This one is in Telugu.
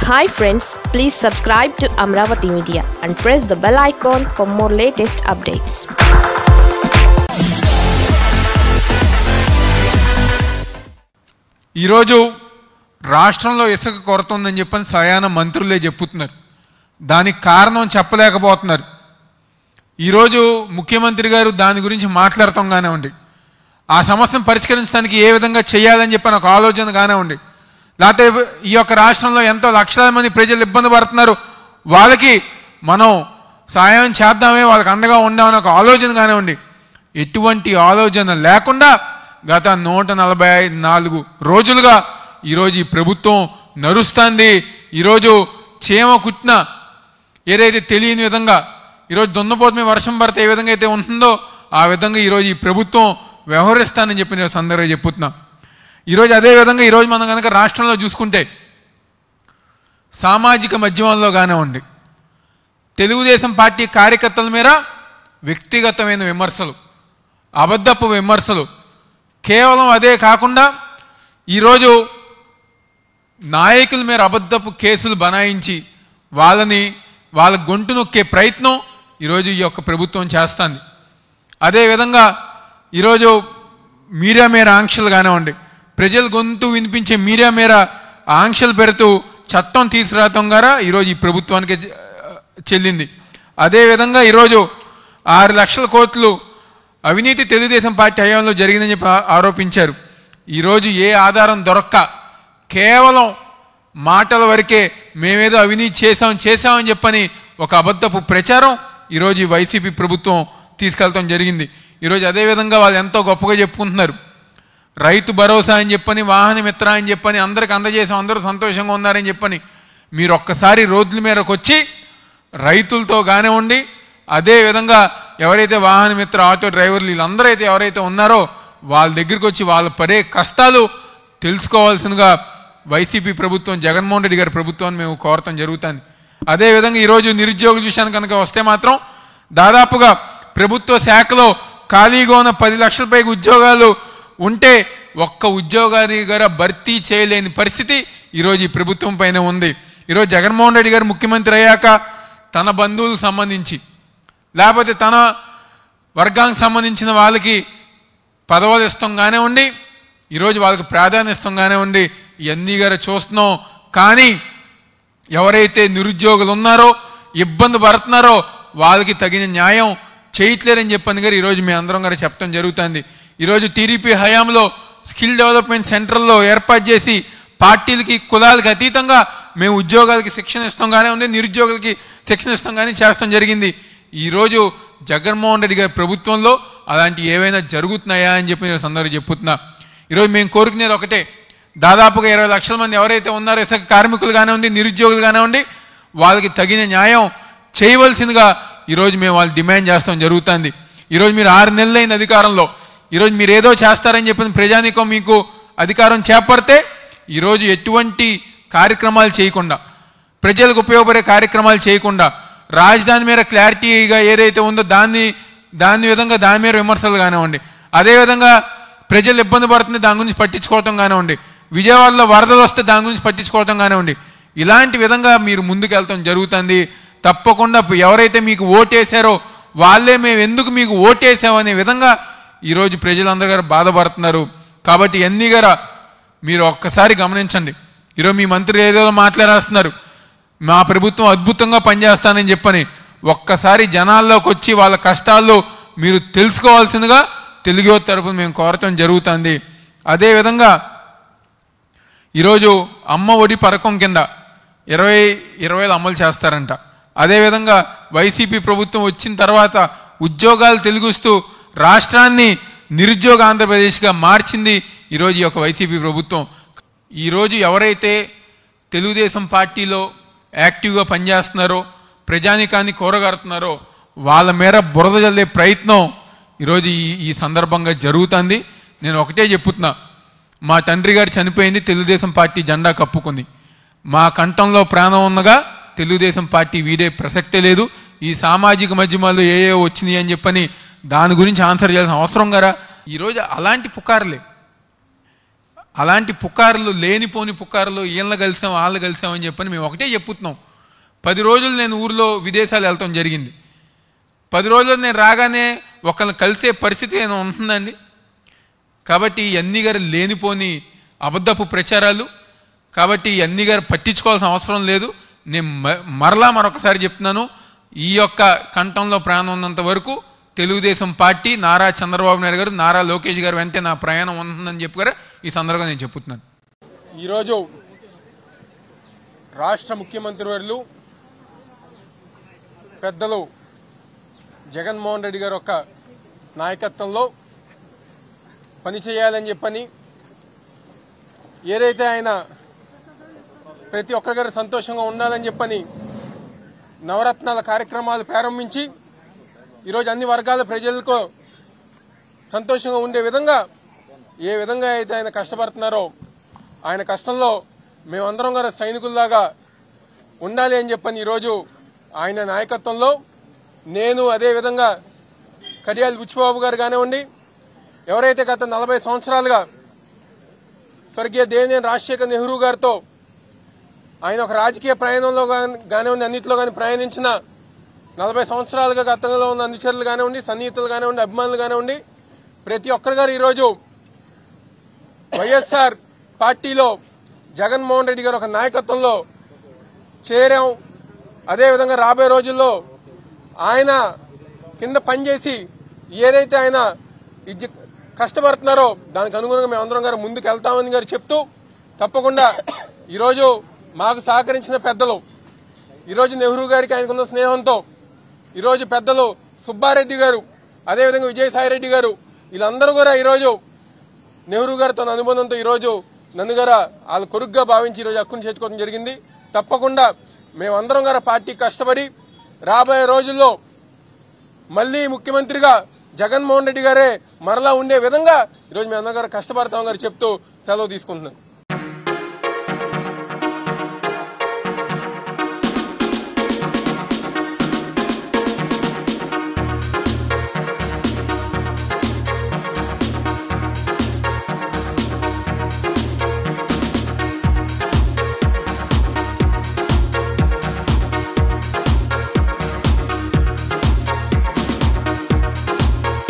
Hi friends, please subscribe to Amravati Media and press the bell icon for more latest updates. ఈరోజు రాష్ట్రంలో ఇసుక కొరత ఉందని చెప్పని స్వయాన మంత్రులే చెప్పుతున్నారు. దానికి కారణం చెప్పలేకపోతున్నారు. ఈరోజు ముఖ్యమంత్రి గారు దాని గురించి మాట్లాడటంగానే ఉండి ఆ సమస్యను పరిష్కరించడానికి ఏ విధంగా చేయాలని చెప్పని ఒక ఆలోచనగానే ఉండి లేకపోతే ఈ యొక్క రాష్ట్రంలో ఎంతో లక్షల మంది ప్రజలు ఇబ్బంది పడుతున్నారు, వాళ్ళకి మనం సాయం చేద్దామే, వాళ్ళకి అండగా ఉందామని ఒక ఆలోచనగానే ఉండి ఎటువంటి ఆలోచన లేకుండా గత 144 రోజులుగా ఈరోజు ఈ ప్రభుత్వం నడుస్తుంది. ఈరోజు చీమ కుట్టిన ఏదైతే తెలియని విధంగా ఈరోజు దున్నపోతు మీద వర్షం పడితే ఏ విధంగా అయితే ఉంటుందో ఆ విధంగా ఈరోజు ఈ ప్రభుత్వం వ్యవహరిస్తానని చెప్పి నేను సందర్భంగా చెప్పుతున్నా. ఈరోజు అదేవిధంగా ఈరోజు మనం కనుక రాష్ట్రంలో చూసుకుంటే సామాజిక మాధ్యమాల్లో కానివ్వండి, తెలుగుదేశం పార్టీ కార్యకర్తల మీద వ్యక్తిగతమైన విమర్శలు, అబద్ధపు విమర్శలు, కేవలం అదే కాకుండా ఈరోజు నాయకుల మీద అబద్ధపు కేసులు బనాయించి వాళ్ళ గొంతు నొక్కే ప్రయత్నం ఈరోజు ఈ యొక్క ప్రభుత్వం చేస్తుంది. అదేవిధంగా ఈరోజు మీడియా మీద ఆంక్షలు కానివ్వండి, ప్రజల గొంతు వినిపించే మీడియా మీద ఆంక్షలు పెడుతూ చట్టం తీసుకురావటం ద్వారా ఈరోజు ఈ ప్రభుత్వానికి చెల్లింది. అదేవిధంగా ఈరోజు 6 లక్షల కోట్లు అవినీతి తెలుగుదేశం పార్టీ హయాంలో జరిగిందని చెప్పి ఆరోపించారు. ఈరోజు ఏ ఆధారం దొరక్క కేవలం మాటల వరకే మేమేదో అవినీతి చేశామని చెప్పని ఒక అబద్ధపు ప్రచారం ఈరోజు ఈ వైసీపీ ప్రభుత్వం తీసుకెళ్తాం జరిగింది. ఈరోజు అదేవిధంగా వాళ్ళు ఎంతో గొప్పగా చెప్పుకుంటున్నారు. రైతు భరోసా అని చెప్పని, వాహన మిత్ర అని చెప్పని అందరికి అందజేసాం, అందరూ సంతోషంగా ఉన్నారని చెప్పని మీరు ఒక్కసారి రోడ్ల మీదకి వచ్చి రైతులతో కానివ్వండి, అదేవిధంగా ఎవరైతే వాహన మిత్ర ఆటో డ్రైవర్లు వీళ్ళందరూ అయితే ఎవరైతే ఉన్నారో వాళ్ళ దగ్గరికి వచ్చి వాళ్ళ పడే కష్టాలు తెలుసుకోవాల్సినగా వైసీపీ ప్రభుత్వం, జగన్మోహన్ రెడ్డి గారి ప్రభుత్వాన్ని మేము కోరటం జరుగుతుంది. అదేవిధంగా ఈరోజు నిరుద్యోగుల విషయానికి కనుక వస్తే మాత్రం దాదాపుగా ప్రభుత్వ శాఖలో ఖాళీగా ఉన్న 10 లక్షల పైగా ఉద్యోగాలు ఉంటే ఒక్క ఉద్యోగాన్ని గారు భర్తీ చేయలేని పరిస్థితి ఈరోజు ఈ ప్రభుత్వం పైన ఉంది. ఈరోజు జగన్మోహన్ రెడ్డి గారు ముఖ్యమంత్రి అయ్యాక తన బంధువులకు సంబంధించి లేకపోతే తన వర్గానికి సంబంధించిన వాళ్ళకి పదవులు ఇస్తాం కానివ్వండి, ఈరోజు వాళ్ళకి ప్రాధాన్యత ఇస్తాం కానివ్వండి, ఇవన్నీ గారు చూస్తున్నాం. కానీ ఎవరైతే నిరుద్యోగులు ఉన్నారో, ఇబ్బంది పడుతున్నారో వాళ్ళకి తగిన న్యాయం చేయట్లేరని చెప్పని గారు ఈరోజు మీ అందరం గారు చెప్పడం జరుగుతుంది. ఈరోజు టీడీపీ హయాంలో స్కిల్ డెవలప్మెంట్ సెంటర్లో ఏర్పాటు చేసి పార్టీలకి కులాలకి అతీతంగా మేము ఉద్యోగాలకి శిక్షణ ఇస్తాం కానీ ఉంది, నిరుద్యోగులకి శిక్షణ ఇస్తాం కానీ చేస్తాం జరిగింది. ఈరోజు జగన్మోహన్ రెడ్డి గారి ప్రభుత్వంలో అలాంటి ఏవైనా జరుగుతున్నాయా అని చెప్పి నేను సందర్భంగా చెప్పుతున్నా. ఈరోజు మేము కోరుకునేది ఒకటే, దాదాపుగా 20 లక్షల మంది ఎవరైతే ఉన్నారో ఇసుక కార్మికులు కానివ్వండి, నిరుద్యోగులు కానివ్వండి, వాళ్ళకి తగిన న్యాయం చేయవలసిందిగా ఈరోజు మేము వాళ్ళు డిమాండ్ చేస్తాం జరుగుతుంది. ఈరోజు మీరు 6 నెలలైన అధికారంలో ఈరోజు మీరు ఏదో చేస్తారని చెప్పిన ప్రజానీకం మీకు అధికారం చేపడితే ఈరోజు ఎటువంటి కార్యక్రమాలు చేయకుండా, ప్రజలకు ఉపయోగపడే కార్యక్రమాలు చేయకుండా, రాజధాని మీద క్లారిటీగా ఏదైతే ఉందో దాని విధంగా దాని మీద విమర్శలు కానివ్వండి, అదేవిధంగా ప్రజలు ఇబ్బంది పడుతుంది దాని గురించి పట్టించుకోవటం కానివ్వండి, విజయవాడలో వరదలు వస్తే దాని గురించి పట్టించుకోవటం కానివ్వండి, ఇలాంటి విధంగా మీరు ముందుకు వెళ్తాం జరుగుతుంది. తప్పకుండా ఎవరైతే మీకు ఓటేశారో వాళ్ళే మేము ఎందుకు మీకు ఓటేసామనే విధంగా ఈరోజు ప్రజలందరూ గారు బాధపడుతున్నారు. కాబట్టి ఎన్ని గారా మీరు ఒక్కసారి గమనించండి. ఈరోజు మీ మంత్రి ఏదో మాట్లాడేస్తున్నారు, మా ప్రభుత్వం అద్భుతంగా పనిచేస్తానని చెప్పని. ఒక్కసారి జనాల్లోకి వచ్చి వాళ్ళ కష్టాల్లో మీరు తెలుసుకోవాల్సిందిగా తెలుగు యువత తరపున మేము కోరటం జరుగుతుంది. అదేవిధంగా ఈరోజు అమ్మ ఒడి పథకం కింద 20 అమలు చేస్తారంట. అదేవిధంగా వైసీపీ ప్రభుత్వం వచ్చిన తర్వాత ఉద్యోగాలు తెలుగుస్తూ రాష్ట్రాన్ని నిరుద్యోగ ఆంధ్రప్రదేశ్గా మార్చింది ఈరోజు ఈ యొక్క వైసీపీ ప్రభుత్వం. ఈరోజు ఎవరైతే తెలుగుదేశం పార్టీలో యాక్టివ్గా పనిచేస్తున్నారో, ప్రజానీకాన్ని కోరగడుతున్నారో వాళ్ళ మేర బురద జల్లే ప్రయత్నం ఈరోజు ఈ సందర్భంగా జరుగుతుంది. నేను ఒకటే చెప్పుతున్నా, మా తండ్రి గారు చనిపోయింది తెలుగుదేశం పార్టీ జెండా కప్పుకుంది. మా కంఠంలో ప్రాణం ఉన్నగా తెలుగుదేశం పార్టీ వీడే ప్రసక్తే లేదు. ఈ సామాజిక మాధ్యమాల్లో ఏ వచ్చినాయి అని చెప్పని దాని గురించి ఆన్సర్ చేయాల్సిన అవసరం గారా ఈరోజు అలాంటి పుకారులే. అలాంటి పుకార్లు, లేనిపోని పుకార్లు, వీళ్ళని కలిసాం వాళ్ళని కలిసామని చెప్పని మేము ఒకటే చెప్పుతున్నాం. 10 రోజులు నేను ఊర్లో విదేశాలు వెళ్ళటం జరిగింది. 10 రోజులు నేను రాగానే ఒకళ్ళని కలిసే పరిస్థితి ఏమైనా ఉంటుందండి? కాబట్టి ఇవన్నీ గారు లేనిపోని అబద్ధపు ప్రచారాలు. కాబట్టి ఇవన్నీ గారు పట్టించుకోవాల్సిన అవసరం లేదు. నేను మరొకసారి చెప్తున్నాను, ఈ యొక్క కంఠంలో ప్రాణం ఉన్నంత వరకు తెలుగుదేశం పార్టీ, నారా చంద్రబాబు నాయుడు గారు, నారా లోకేష్ గారు వెంటే నా ప్రయాణం ఉంటుందని చెప్పారు. ఈ సందర్భంగా నేను చెప్తున్నాను. ఈరోజు రాష్ట్ర ముఖ్యమంత్రి వర్యులు పెద్దలు జగన్మోహన్ రెడ్డి గారు యొక్క నాయకత్వంలో పనిచేయాలని చెప్పని, ఏదైతే ఆయన ప్రతి ఒక్కరి సంతోషంగా ఉండాలని చెప్పని నవరత్నాల కార్యక్రమాలు ప్రారంభించి ఈరోజు అన్ని వర్గాల ప్రజలకు సంతోషంగా ఉండే విధంగా ఏ విధంగా అయితే ఆయన కష్టపడుతున్నారో, ఆయన కష్టంలో మేమందరం గారు సైనికుల్లాగా ఉండాలి అని చెప్పని ఈరోజు ఆయన నాయకత్వంలో నేను, అదేవిధంగా కడియాల బుచ్చిబాబు గారు కానివ్వండి, ఎవరైతే గత 40 సంవత్సరాలుగా స్వర్గీయ దేవినేని రాజశేఖర్ నెహ్రూ గారితో ఆయన ఒక రాజకీయ ప్రయాణంలో కానివ్వండి, అన్నింటిలో కానీ ప్రయాణించిన 40 సంవత్సరాలుగా గతంలో ఉన్న అనుచరులు కానివ్వండి, సన్నిహితులు కానివ్వండి, అభిమానులు కానివ్వండి, ప్రతి ఒక్కరు గారు ఈరోజు వైఎస్ఆర్ పార్టీలో జగన్మోహన్ రెడ్డి గారు ఒక నాయకత్వంలో చేరాం. అదేవిధంగా రాబోయే రోజుల్లో ఆయన కింద పనిచేసి ఏదైతే ఆయన కష్టపడుతున్నారో దానికి అనుగుణంగా మేమందరం గారు ముందుకు వెళ్తామని గారు చెప్తూ, తప్పకుండా ఈరోజు మాకు సహకరించిన పెద్దలు, ఈరోజు నెహ్రూ గారికి ఆయనకున్న స్నేహంతో ఈరోజు పెద్దలు సుబ్బారెడ్డి గారు, అదేవిధంగా విజయసాయిరెడ్డి గారు, వీళ్ళందరూ కూడా ఈరోజు నెహ్రూ గారితో అనుబంధంతో ఈరోజు నన్ను గారు వాళ్ళ కొడుకుగా భావించి ఈరోజు హక్కును చేర్చుకోవడం జరిగింది. తప్పకుండా మేమందరం గారు పార్టీ కష్టపడి రాబోయే రోజుల్లో మళ్లీ ముఖ్యమంత్రిగా జగన్మోహన్ రెడ్డి గారే మరలా ఉండే విధంగా ఈరోజు మేమందరం గారు కష్టపడతామని గారు చెప్తూ సెలవు తీసుకుంటున్నాను.